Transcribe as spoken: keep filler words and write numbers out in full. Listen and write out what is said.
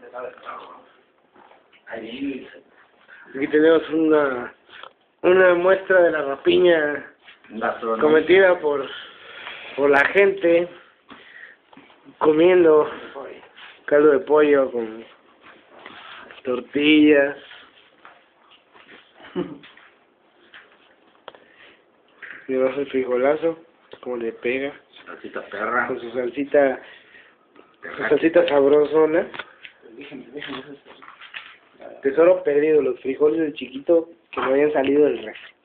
Ahí. Aquí tenemos una una muestra de la rapiña Gastronómico. cometida por por la gente comiendo caldo de pollo con tortillas. Y abajo el frijolazo, como le pega, Salsita perra. con su salsita, su salsita sabrosona. Tesoro perdido, los frijoles del chiquito que no habían salido del refri.